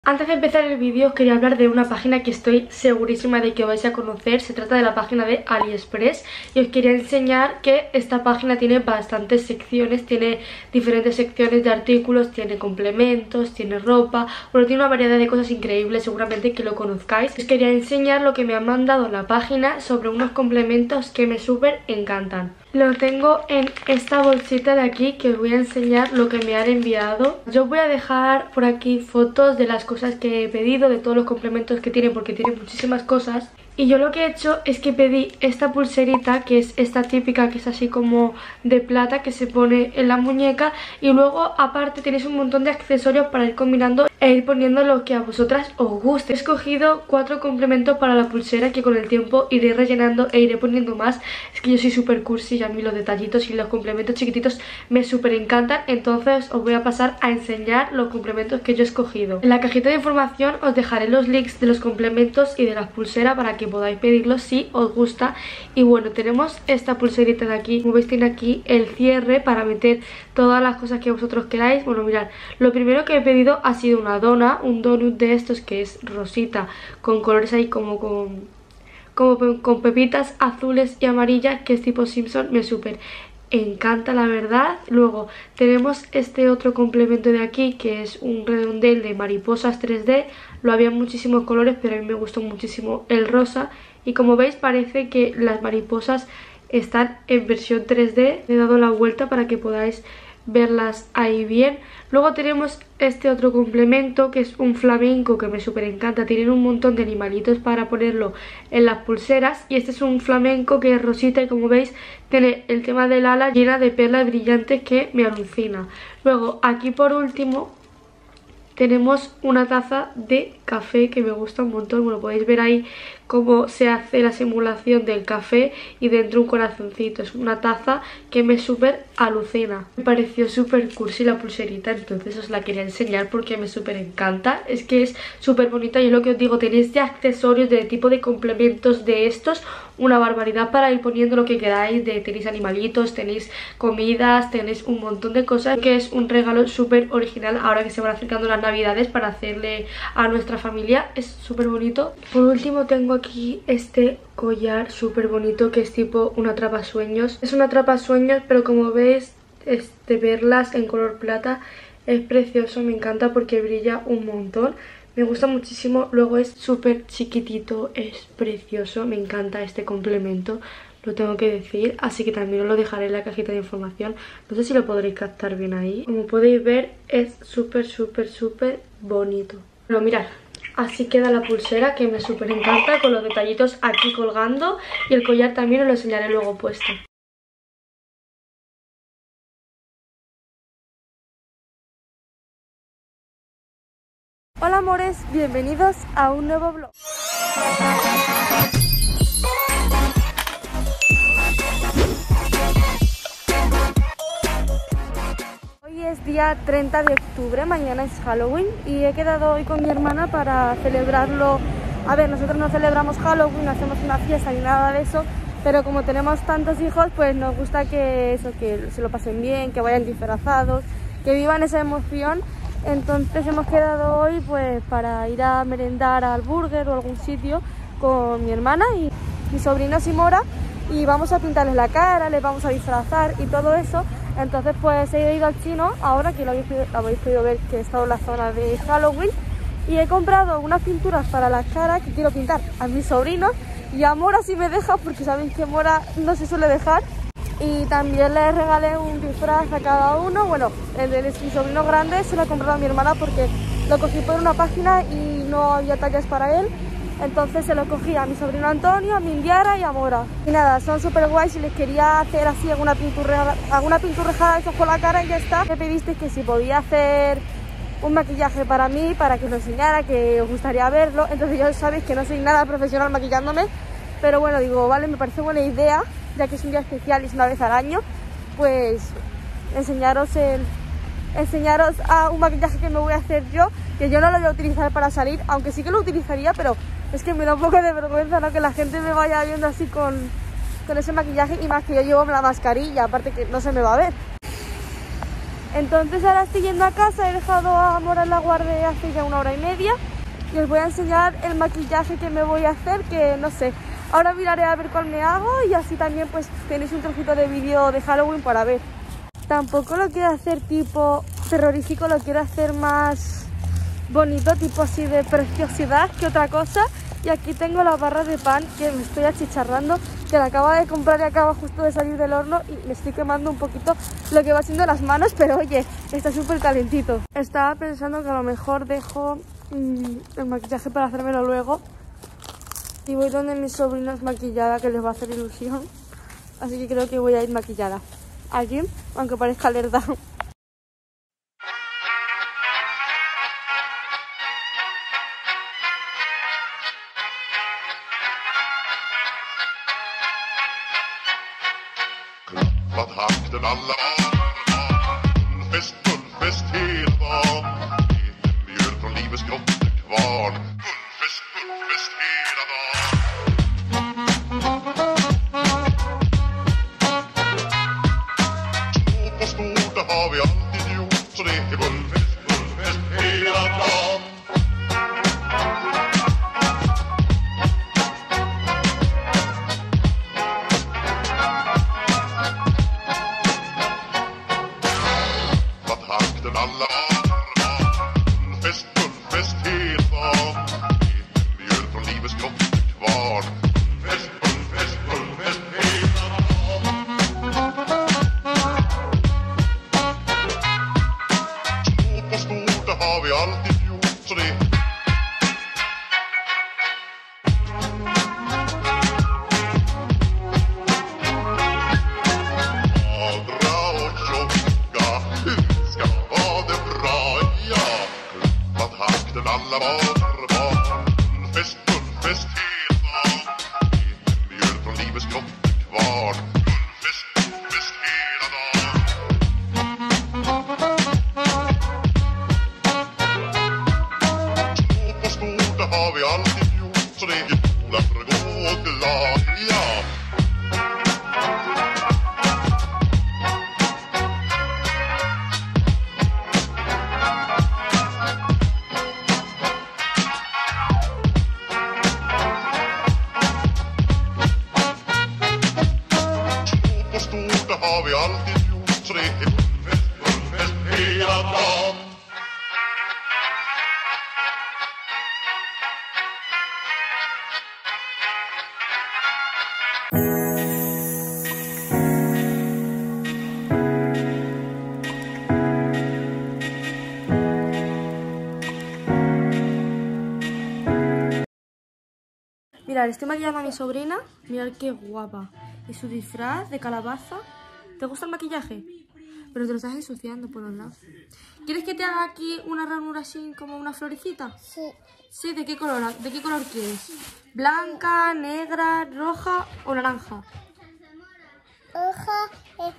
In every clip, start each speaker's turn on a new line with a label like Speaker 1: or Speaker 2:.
Speaker 1: Antes de empezar el vídeo os quería hablar de una página que estoy segurísima de que vais a conocer. Se trata de la página de AliExpress y os quería enseñar que esta página tiene bastantes secciones, tiene diferentes secciones de artículos, tiene complementos, tiene ropa, bueno, tiene una variedad de cosas increíbles, seguramente que lo conozcáis. Os quería enseñar lo que me han mandado la página sobre unos complementos que me súper encantan. Lo tengo en esta bolsita de aquí que os voy a enseñar lo que me han enviado. Yo voy a dejar por aquí fotos de las cosas que he pedido, de todos los complementos que tiene, porque tiene muchísimas cosas. Y yo lo que he hecho es que pedí esta pulserita, que es esta típica, que es así como de plata, que se pone en la muñeca. Y luego aparte tenéis un montón de accesorios para ir combinando e ir poniendo lo que a vosotras os guste. He escogido 4 complementos para la pulsera que con el tiempo iré rellenando e iré poniendo más. Es que yo soy súper cursi y a mí los detallitos y los complementos chiquititos me súper encantan. Entonces os voy a pasar a enseñar los complementos que yo he escogido. En la cajita de información os dejaré los links de los complementos y de las pulseras para que podáis pedirlos si os gusta. Y bueno, tenemos esta pulserita de aquí. Como veis, tiene aquí el cierre para meter todas las cosas que vosotros queráis. Bueno, mirad, lo primero que he pedido ha sido una dona, un donut de estos que es rosita, con colores ahí como con pepitas azules y amarillas, que es tipo Simpson. Me súper encanta, la verdad. Luego tenemos este otro complemento de aquí, que es un redondel de mariposas 3D. Lo había muchísimos colores, pero a mí me gustó muchísimo el rosa. Y como veis, parece que las mariposas están en versión 3D. Le he dado la vuelta para que podáis verlas ahí bien. Luego tenemos este otro complemento que es un flamenco que me súper encanta. Tienen un montón de animalitos para ponerlo en las pulseras. Y este es un flamenco que es rosita y como veis tiene el tema del ala llena de perlas brillantes que me alucina. Luego aquí por último tenemos una taza de café que me gusta un montón. Bueno, podéis ver ahí cómo se hace la simulación del café y dentro un corazoncito. Es una taza que me súper alucina. Me pareció súper cursi la pulserita, entonces os la quería enseñar porque me súper encanta. Es que es súper bonita y es lo que os digo, tenéis de accesorios, de tipo de complementos de estos, una barbaridad para ir poniendo lo que queráis. Tenéis animalitos, tenéis comidas, tenéis un montón de cosas, que es un regalo súper original ahora que se van acercando las navidades para hacerle a nuestra familia. Es súper bonito. Por último tengo aquí este collar súper bonito que es tipo un atrapasueños. Es un atrapasueños, pero como veis es de perlas en color plata. Es precioso, me encanta porque brilla un montón. Me gusta muchísimo. Luego es súper chiquitito, es precioso. Me encanta este complemento, lo tengo que decir. Así que también os lo dejaré en la cajita de información. No sé si lo podréis captar bien ahí. Como podéis ver es súper bonito. Bueno, mirad, así queda la pulsera, que me súper encanta, con los detallitos aquí colgando. Y el collar también os lo enseñaré luego puesto. Hola amores, bienvenidos a un nuevo vlog. Hoy es día 30 de octubre, mañana es Halloween y he quedado hoy con mi hermana para celebrarlo. A ver, nosotros no celebramos Halloween, no hacemos una fiesta ni nada de eso, pero como tenemos tantos hijos, pues nos gusta que se lo pasen bien, que vayan disfrazados, que vivan esa emoción. Entonces hemos quedado hoy pues para ir a merendar al burger o algún sitio con mi hermana y mi sobrino Simora, y vamos a pintarles la cara, les vamos a disfrazar y todo eso. Entonces pues he ido al chino ahora, que lo habéis podido ver que he estado en la zona de Halloween, y he comprado unas pinturas para la cara que quiero pintar a mis sobrinos y a Mora si me deja, porque sabéis que Mora no se suele dejar. Y también les regalé un disfraz a cada uno. Bueno, el de mi sobrino grande se lo he comprado a mi hermana porque lo cogí por una página y no había tallas para él. Entonces se lo cogí a mi sobrino Antonio, a mi Indiara y a Mora. Y nada, son súper guays y les quería hacer así alguna pinturrejada de por la cara y ya está. Me pedisteis que si podía hacer un maquillaje para mí, para que os lo enseñara, que os gustaría verlo. Entonces ya sabéis que no soy nada profesional maquillándome, pero bueno, digo, vale, me parece buena idea, ya que es un día especial y es una vez al año, pues enseñaros a un maquillaje que me voy a hacer yo, que yo no lo voy a utilizar para salir, aunque sí que lo utilizaría, pero es que me da un poco de vergüenza, ¿no?, que la gente me vaya viendo así con ese maquillaje, y más que yo llevo la mascarilla, aparte que no se me va a ver. Entonces ahora estoy yendo a casa, he dejado a Mora en la guardia hace ya 1 hora y media y os voy a enseñar el maquillaje que me voy a hacer, que no sé, ahora miraré a ver cuál me hago y así también pues tenéis un trocito de vídeo de Halloween para ver. Tampoco lo quiero hacer tipo terrorífico, lo quiero hacer más bonito, tipo así de preciosidad que otra cosa. Y aquí tengo la barra de pan que me estoy achicharrando, que la acabo de comprar y acaba justo de salir del horno y me estoy quemando un poquito lo que va siendo las manos, pero oye, está súper calentito. Estaba pensando que a lo mejor dejo el maquillaje para hacérmelo luego y voy donde mis sobrinos maquillada, que les va a hacer ilusión, así que creo que voy a ir maquillada allí, aunque parezca lerda.
Speaker 2: Takten alla fullfest hela dagen. Mjöl från livets grottekvarn. Fullfest hela dagen. Små på stort, det har vi alltid gjort. Så det är fullfest hela dagen. Alla fullfest hela dagen. Mjöl från livets grottekvarn. Fullfest hela dagen. Små på stort, det har vi alltid gjort. Så det alla barn, fullfest hela dagen. Mjöl från livets grottekvarn. Fullfest hela dagen. Små på stort, det har vi alltid gjort. Så det är goda för att gå glad, ja. Har vi alltid gjort, så det är fullfest hela dagen.
Speaker 1: Mirad, estoy maquillando a mi sobrina, mirad qué guapa. Y su disfraz de calabaza. ¿Te gusta el maquillaje? Pero te lo estás ensuciando por los lados. ¿Quieres que te haga aquí una ranura así como una florecita?
Speaker 3: Sí.
Speaker 1: Sí, ¿de qué color quieres? ¿Blanca, negra, roja o naranja?
Speaker 3: Roja,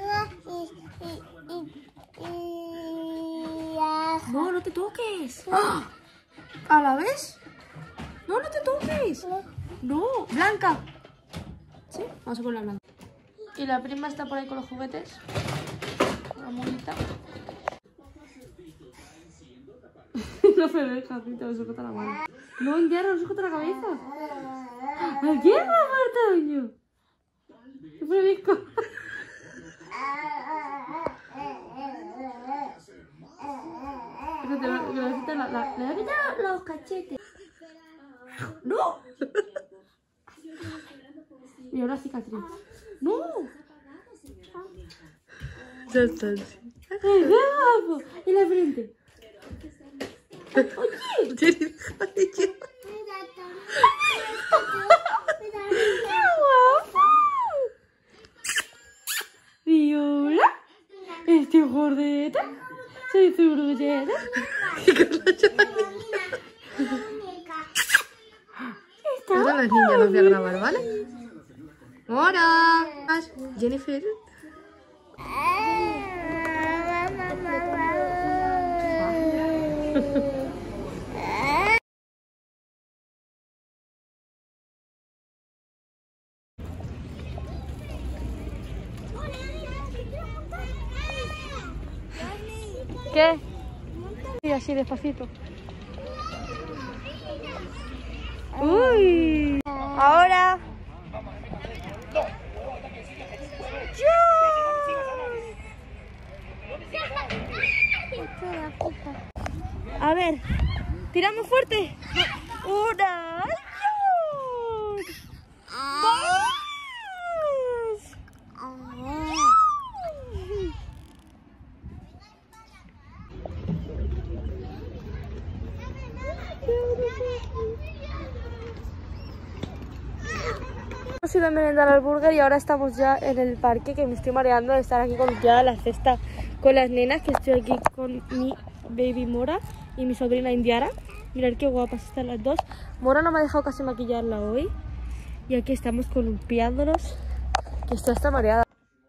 Speaker 1: No, no te toques. ¡Ah! ¿A la vez? No, no te toques. No, blanca. Sí, vamos a poner la blanca. Y la prima está por ahí con los juguetes. La monita. No me dejas, te lo sujeta la mano. No, Indiana, no sujeta la cabeza. ¿A quién va a Martoño? ¡Qué fresco! Le voy a quitar los cachetes. ¡No! Y ahora cicatriz. ¡No! Ya está. ¡Qué guapo! Y la frente. ¡Oye! ¡Qué guapo! Viola, estoy gordeta, soy zurdullera.
Speaker 4: Estas son las niñas, las voy a grabar, ¿vale? ¡Hola! Jennifer.
Speaker 1: ¿Qué? Sí, así despacito. Uy. Ahora. A ver, tiramos fuerte. Una. Hemos ido a merendar al burger y ahora estamos ya en el parque, que me estoy mareando de estar aquí con ya la cesta con las nenas, que estoy aquí con mi baby Mora y mi sobrina Indiara. Mirad qué guapas están las dos. Mora no me ha dejado casi maquillarla hoy y aquí estamos columpiándonos, que esto está mareada.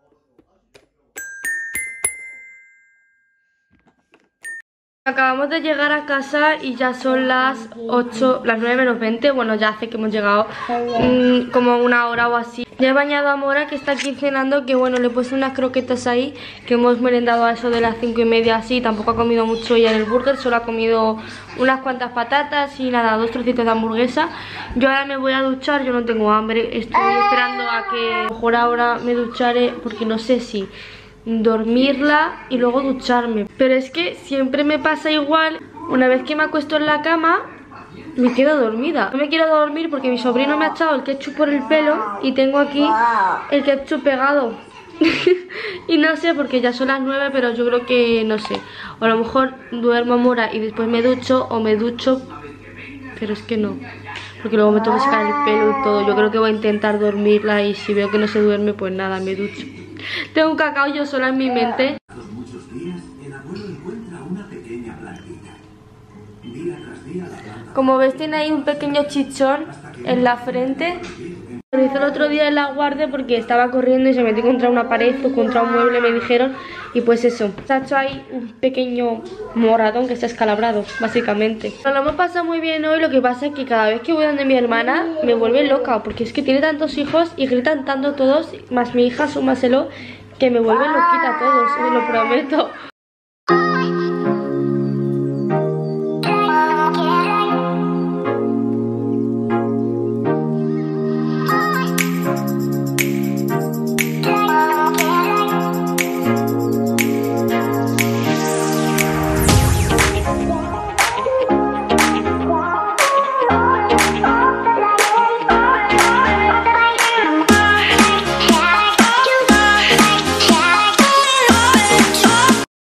Speaker 1: Acabamos de llegar a casa y ya son las 9 menos 20. Bueno, ya hace que hemos llegado como una hora o así. Ya he bañado a Mora, que está aquí cenando, que bueno, le he puesto unas croquetas ahí, que hemos merendado a eso de las 5:30 así. Tampoco ha comido mucho ella en el burger, solo ha comido unas cuantas patatas y nada, 2 trocitos de hamburguesa. Yo ahora me voy a duchar, yo no tengo hambre, estoy esperando a que a lo mejor ahora me ducharé, porque no sé si dormirla y luego ducharme, pero es que siempre me pasa igual. Una vez que me acuesto en la cama me quedo dormida. No me quiero dormir porque mi sobrino me ha echado el ketchup por el pelo y tengo aquí el ketchup pegado. Y no sé, porque ya son las 9, pero yo creo que no sé, o a lo mejor duermo a Mora y después me ducho, o me ducho, pero es que no, porque luego me tengo que sacar el pelo y todo. Yo creo que voy a intentar dormirla y si veo que no se duerme, pues nada, me ducho. Tengo un cacao yo sola en mi mente.
Speaker 3: Muchos días, el abuelo encuentra una pequeña plantita. Día tras día la planta.
Speaker 1: Como ves, tiene ahí un pequeño chichón en la frente. Lo hice el otro día en la guardia porque estaba corriendo y se metió contra una pared o contra un mueble, me dijeron. Y pues eso, se ha hecho ahí un pequeño moratón que está escalabrado, básicamente. Nos lo hemos pasado muy bien hoy. Lo que pasa es que cada vez que voy donde mi hermana me vuelve loca, porque es que tiene tantos hijos y gritan tanto todos, más mi hija, súmaselo, que me vuelven loquita a todos, os lo prometo.